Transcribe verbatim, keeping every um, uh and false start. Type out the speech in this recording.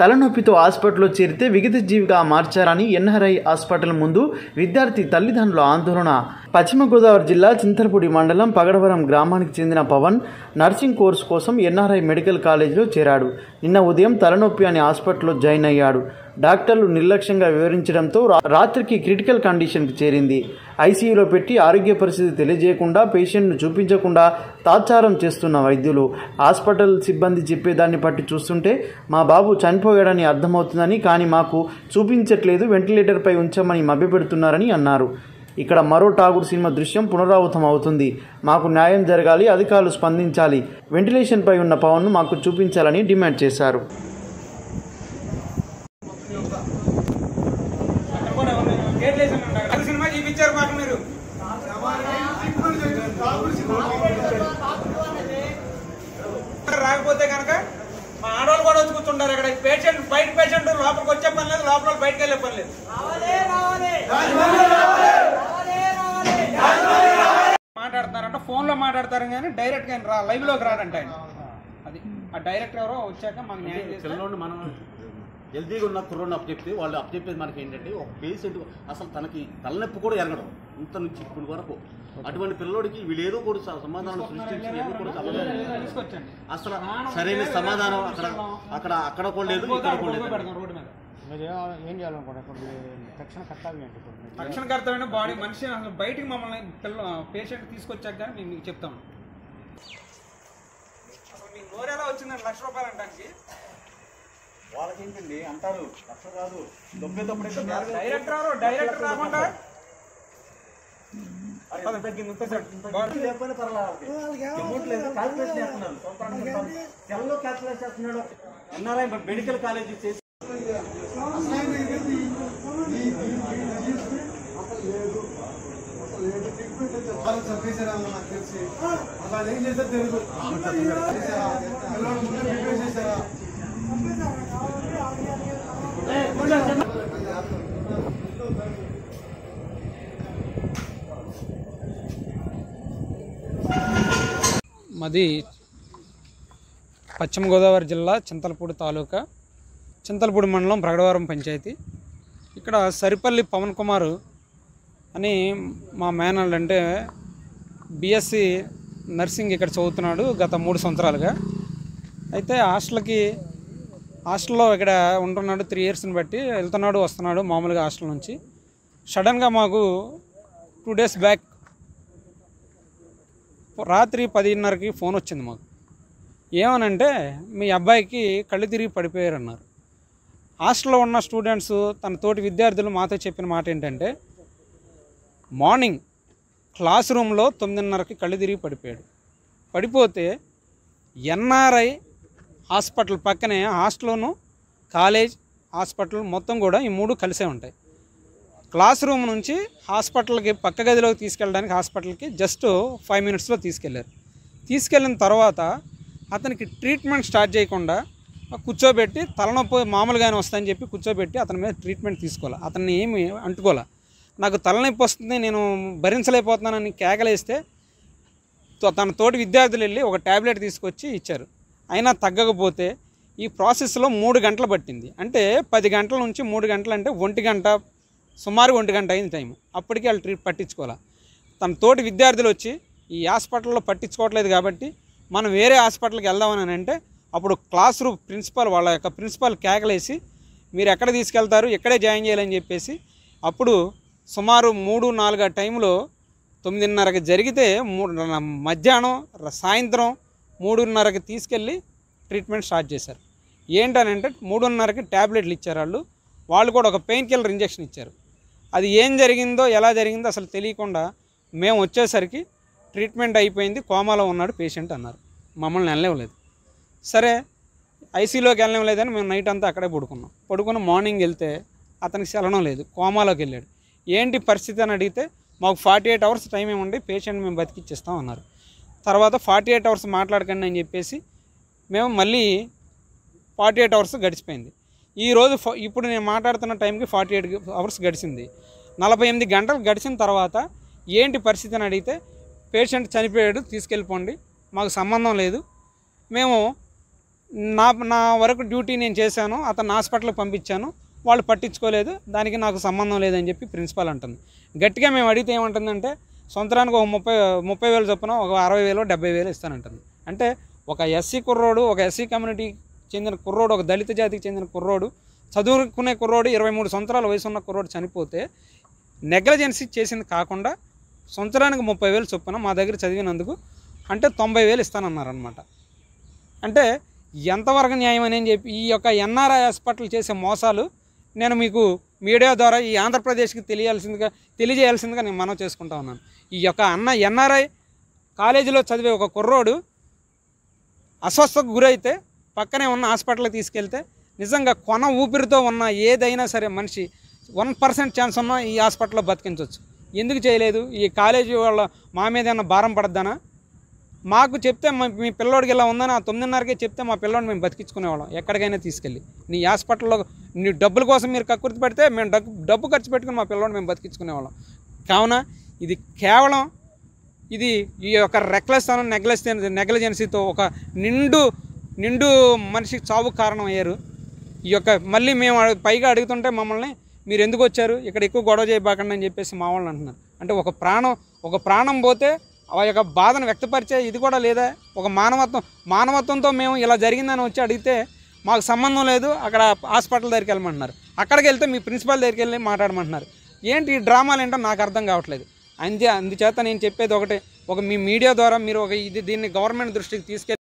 తలనొప్పితో హాస్పిటల్లో చేరితే విగత జీవిగా మార్చారని ఎన్ఆర్ఐ హాస్పిటల్ ముందు విద్యార్థి తల్లిదండ్రుల ఆందోళన. పశ్చిమ గోదావరి జిల్లా చింతలపూడి మండలం పగడవరం గ్రామానికి చెందిన పవన్ నర్సింగ్ కోర్సు కోసం ఎన్ఆర్ఐ మెడికల్ కాలేజీలో చేరాడు. నిన్న ఉదయం తలనొప్పి అని హాస్పిటల్లో జాయిన్ అయ్యాడు. డాక్టర్లు నిర్లక్ష్యంగా వివరించడంతో రాత్రికి క్రిటికల్ కండిషన్కి చేరింది. ఐసీయూలో పెట్టి ఆరోగ్య పరిస్థితి తెలియజేయకుండా పేషెంట్ను చూపించకుండా తాత్సారం చేస్తున్న వైద్యులు. హాస్పిటల్ సిబ్బంది చెప్పేదాన్ని బట్టి చూస్తుంటే మా బాబు చనిపోయాడని అర్థమవుతుందని, కానీ మాకు చూపించట్లేదు, వెంటిలేటర్పై ఉంచమని మభ్యపెడుతున్నారని అన్నారు. ఇక్కడ మరో ఠాగూర్ సినిమా దృశ్యం పునరావృతం అవుతుంది. మాకు న్యాయం జరగాలి, అధికారులు స్పందించాలి, వెంటిలేషన్పై ఉన్న పవన్ను మాకు చూపించాలని డిమాండ్ చేశారు. రాకపోతే కనుక మా ఆడవాళ్ళు కూడా వచ్చి కూర్చుంటారు. ఇక్కడ పేషెంట్ బయట పేషెంట్ లోపలికి వచ్చే పని లేదు, లోపల బయటకు వెళ్ళే పని లేదు. మాట్లాడుతున్నారంట, ఫోన్ లో మాట్లాడతారు కానీ డైరెక్ట్ గా రా లైవ్ లోకి రాడంట ఆయన. అది ఆ డైరెక్టర్ ఎవరో వచ్చాక మాకు న్యాయం చేస్తారు. మనం హెల్తీగా ఉన్న కుర్రోని అప్పు చెప్తే వాళ్ళు అప్పు చెప్పేది మనకి ఏంటంటే ఒక పేషెంట్ అసలు తనకి తలనొప్పి కూడా ఎరగడం ఇంత నుంచి ఇప్పుడు వరకు. అటువంటి పిల్లోడికి వీళ్ళు ఏదో కూడా సమాధానం సృష్టించి ఏదో కూడా తీసుకొచ్చండి. అసలు సరైన సమాధానం అక్కడ అక్కడ అక్కడ కూడా లేదు, ఇక్కడ కూడా లేదు. రోడ్డు మీద ఏం చేయాలనుకోండి తక్షణ కర్తవ్యం ఏంటి? తక్షణ కర్తవ్యం బాడీ మనిషి అసలు బయటికి మమ్మల్ని పిల్ల పేషెంట్ తీసుకొచ్చాక కానీ మేము మీకు చెప్తాము. అసలు మీకు నోరు ఎలా వచ్చిందండి లక్ష రూపాయలు అంటానికి? వాళ్ళకి ఏంటండి అంటారు లక్ష కాదు తొంభై తొమ్మిది డైరెక్టర్ డైరెక్టర్ రాకుండా ఎన్ఆర్ఐ మెడికల్ కాలేజీ చేసి చంపేసారా నాకు తెలిసి అలా ఏం చేస్తే తెలుగు చేశారా మాది పశ్చిమ గోదావరి జిల్లా చింతలపూడి తాలూకా చింతలపూడి మండలం ప్రగడవరం పంచాయతీ. ఇక్కడ సరిపల్లి పవన్ కుమార్ అని మా మేనల్డ్, అంటే బీఎస్సీ నర్సింగ్ ఇక్కడ చదువుతున్నాడు గత మూడు సంవత్సరాలుగా. అయితే హాస్టల్కి హాస్టల్లో ఇక్కడ ఉంటున్నాడు, త్రీ ఇయర్స్ని బట్టి వెళ్తున్నాడు వస్తున్నాడు మామూలుగా హాస్టల్ నుంచి. సడన్గా మాకు టూ డేస్ బ్యాక్ రాత్రి పదిన్నరకి ఫోన్ వచ్చింది మాకు. ఏమనంటే మీ అబ్బాయికి కళ్ళు తిరిగి పడిపోయారు అన్నారు. హాస్టల్లో ఉన్న స్టూడెంట్స్ తన తోటి విద్యార్థులు మాతో చెప్పిన మాట ఏంటంటే మార్నింగ్ క్లాస్ రూమ్లో తొమ్మిదిన్నరకి కళ్ళు తిరిగి పడిపోయాడు. పడిపోతే ఎన్ఆర్ఐ హాస్పిటల్ పక్కనే హాస్టల్ను కాలేజ్ హాస్పిటల్ మొత్తం కూడా ఈ మూడు కలిసే ఉంటాయి. క్లాస్ రూమ్ నుంచి హాస్పిటల్కి పక్క గదిలోకి తీసుకెళ్ళడానికి హాస్పిటల్కి జస్ట్ ఫైవ్ మినిట్స్లో తీసుకెళ్ళారు. తీసుకెళ్ళిన తర్వాత అతనికి ట్రీట్మెంట్ స్టార్ట్ చేయకుండా కూర్చోబెట్టి తలనొప్పి మామూలుగానే వస్తుందని చెప్పి కూర్చోబెట్టి అతని మీద ట్రీట్మెంట్ తీసుకోవాలి. అతన్ని ఏమి అంటుకోవాలి. నాకు తలనొప్పి వస్తుంది, నేను భరించలేకపోతున్నానని కేకలేస్తే తన తోటి విద్యార్థులు వెళ్ళి ఒక ట్యాబ్లెట్ తీసుకొచ్చి ఇచ్చారు. అయినా తగ్గకపోతే ఈ ప్రాసెస్లో మూడు గంటలు పట్టింది. అంటే పది గంటల నుంచి మూడు గంటలు అంటే ఒంటి గంట, సుమారు ఒంటి గంట అయింది టైం. అప్పటికి వాళ్ళు ట్రీట్ పట్టించుకోవాలి. తన తోటి విద్యార్థులు వచ్చి ఈ హాస్పిటల్లో పట్టించుకోవట్లేదు కాబట్టి మనం వేరే హాస్పిటల్కి వెళ్దామని అంటే అప్పుడు క్లాస్ రూమ్ ప్రిన్సిపాల్ వాళ్ళ యొక్క ప్రిన్సిపాల్ కేకలేసి మీరు ఎక్కడ తీసుకెళ్తారు, ఎక్కడే జాయిన్ చేయాలని చెప్పేసి అప్పుడు సుమారు మూడు నాలుగు టైంలో తొమ్మిదిన్నరకి జరిగితే మూడు మధ్యాహ్నం సాయంత్రం మూడున్నరకి తీసుకెళ్ళి ట్రీట్మెంట్ స్టార్ట్ చేశారు. ఏంటనంటే మూడున్నరకి ట్యాబ్లెట్లు ఇచ్చారు వాళ్ళు. వాళ్ళు కూడా ఒక పెయిన్ కిల్లర్ ఇంజెక్షన్ ఇచ్చారు. అది ఏం జరిగిందో ఎలా జరిగిందో అసలు తెలియకుండా మేము వచ్చేసరికి ట్రీట్మెంట్ అయిపోయింది, కోమాలో ఉన్నాడు పేషెంట్ అన్నారు. మమ్మల్ని వెళ్ళలేవలేదు. సరే ఐసీలోకి వెళ్ళలేదని మేము నైట్ అంతా అక్కడే పడుకున్నాం. పడుకుని మార్నింగ్ వెళ్తే అతనికి చలనం లేదు, కోమాలోకి వెళ్ళాడు. ఏంటి పరిస్థితి అని అడిగితే మాకు ఫార్టీ ఎయిట్ అవర్స్ టైం ఏముండి పేషెంట్ మేము బతికిచ్చేస్తాం అన్నారు. తర్వాత ఫార్టీ ఎయిట్ అవర్స్ మాట్లాడకండి అని చెప్పేసి మేము మళ్ళీ ఫార్టీ ఎయిట్ అవర్స్ గడిచిపోయింది. ఈరోజు ఇప్పుడు నేను మాట్లాడుతున్న టైంకి ఫార్టీ ఎయిట్ అవర్స్ గడిచింది. నలభై ఎనిమిది గంటలు గడిచిన తర్వాత ఏంటి పరిస్థితి అని అడిగితే పేషెంట్ చనిపోయాడు, తీసుకెళ్ళిపోండి, మాకు సంబంధం లేదు, మేము నా నా వరకు డ్యూటీ నేను చేశాను, అతను హాస్పిటల్కి పంపించాను, వాళ్ళు పట్టించుకోలేదు, దానికి నాకు సంబంధం లేదని చెప్పి ప్రిన్సిపాల్ అంటుంది. గట్టిగా మేము అడిగితే ఏమంటుందంటే సంవత్సరానికి ఒక ముప్పై ముప్పై వేలు చొప్పున ఒక అరవై వేలు డెబ్బై వేలు ఇస్తానంటుంది. అంటే ఒక ఎస్సీ కుర్రోడు, ఒక ఎస్సీ కమ్యూనిటీకి చెందిన కుర్రోడు, ఒక దళిత జాతికి చెందిన కుర్రోడు, చదువుకునే కుర్రోడు, ఇరవై మూడు సంవత్సరాల వయసు ఉన్న కుర్రోడు చనిపోతే నెగ్లిజెన్సీ చేసింది కాకుండా సంవత్సరానికి ముప్పై వేలు చొప్పున మా దగ్గర చదివినందుకు అంటే తొంభై వేలు ఇస్తానన్నారనమాట. అంటే ఎంతవరకు న్యాయం అని చెప్పి ఈ యొక్క ఎన్ఆర్ఐ హాస్పిటల్ చేసే మోసాలు నేను మీకు మీడియా ద్వారా ఈ ఆంధ్రప్రదేశ్కి తెలియాల్సిందిగా తెలియజేయాల్సిందిగా నేను మనవి చేసుకుంటా ఉన్నాను. ఈ యొక్క అన్న ఎన్ఆర్ఐ కాలేజీలో చదివే ఒక కుర్రోడు అస్వస్థకు గురైతే పక్కనే ఉన్న హాస్పిటల్కి తీసుకెళ్తే నిజంగా కొన ఊపిరితో ఉన్న ఏదైనా సరే మనిషి వన్ పర్సెంట్ ఛాన్స్ ఉన్నా ఈ హాస్పిటల్లో బతికించవచ్చు. ఎందుకు చేయలేదు? ఈ కాలేజీ వాళ్ళ మా మీద ఏమన్నా భారం పడద్దానా? మాకు చెప్తే మీ పిల్లోడికి ఇలా ఉందని ఆ తొమ్మిదిన్నరకే చెప్తే మా పిల్లోడిని మేము బతికించుకునేవాళ్ళం ఎక్కడికైనా తీసుకెళ్ళి. నీ హాస్పిటల్లో నీ డబ్బుల కోసం మీరు కక్కుర్తి పెడితే మేము డబ్బు డబ్బు ఖర్చు పెట్టుకుని మా పిల్లోడిని మేము బతికించుకునేవాళ్ళం. కావున ఇది కేవలం ఇది ఈ యొక్క రెక్లెస్ అను నెగ్లెస్ నెగ్లిజెన్సీతో ఒక నిండు నిండు మనిషికి చావుకు కారణం అయ్యారు. ఈ యొక్క మళ్ళీ మేము పైగా అడుగుతుంటే మమ్మల్ని మీరు ఎందుకు వచ్చారు, ఇక్కడ ఎక్కువ గొడవ చేయబాకండి అని చెప్పేసి మా వాళ్ళని అంటున్నారు. అంటే ఒక ప్రాణం ఒక ప్రాణం పోతే ఆ యొక్క బాధను వ్యక్తపరిచే ఇది కూడా లేదా? ఒక మానవత్వం మానవత్వంతో మేము ఇలా జరిగిందని వచ్చి అడిగితే మాకు సంబంధం లేదు, అక్కడ హాస్పిటల్ దగ్గరికి వెళ్ళమంటున్నారు. అక్కడికి వెళ్తే మీ ప్రిన్సిపాల్ దగ్గరికి వెళ్ళి మాట్లాడమంటున్నారు. ఏంటి ఈ డ్రామాలు ఏంటో నాకు అర్థం కావట్లేదు. అంతే అందుచేత నేను చెప్పేది ఒకటే, ఒక మీ మీడియా ద్వారా మీరు ఒక ఇది దీన్ని గవర్నమెంట్ దృష్టికి తీసుకెళ్ళి